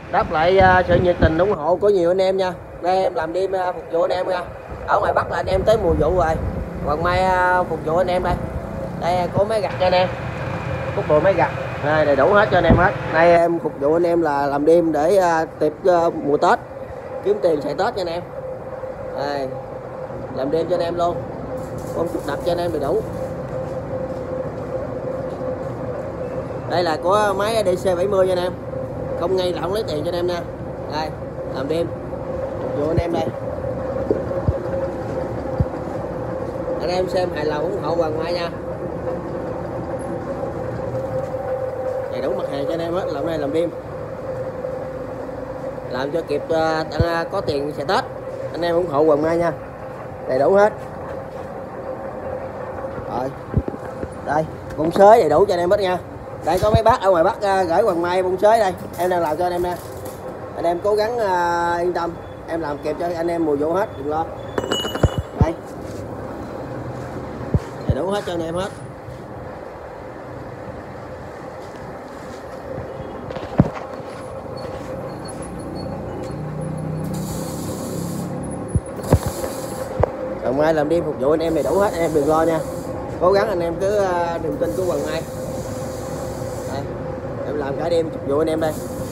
đáp lại sự nhiệt tình ủng hộ của nhiều anh em nha. Đây em làm đêm phục vụ anh em nha. Ở ngoài Bắc là anh em tới mùa vụ rồi, Hoàng Mai phục vụ anh em đây. Đây có máy gặt cho anh em, cúc bụi máy gặt đây đầy đủ hết cho anh em hết. Nay em phục vụ anh em là làm đêm để tiệp mùa Tết, kiếm tiền xài Tết cho anh em. Đây, làm đêm cho anh em luôn, con chút đập cho anh em đầy đủ. Đây là có máy DC70 cho anh em, không ngay là không lấy tiền cho anh em nha. Đây làm đêm phục vụ anh em đây. Anh em xem hài lòng ủng hộ Hoàng Mai nha. Đầy đủ mặt hàng cho anh em hết, làm này làm đêm, làm cho kịp có tiền xài Tết. Anh em ủng hộ Hoàng Mai nha, đầy đủ hết. Rồi đây bông sới đầy đủ cho anh em hết nha. Đây có mấy bác ở ngoài Bắc gửi Hoàng Mai bông sới đây, em đang làm cho anh em nha. Anh em cố gắng yên tâm, em làm kịp cho anh em mùa vụ hết, đừng lo. Đây đầy đủ hết cho anh em hết. Hoàng Mai làm đêm phục vụ anh em đầy đủ hết, anh em đừng lo nha. Cố gắng anh em cứ niềm tin của Hoàng Mai. Đây, em làm cả đêm phục vụ anh em đây.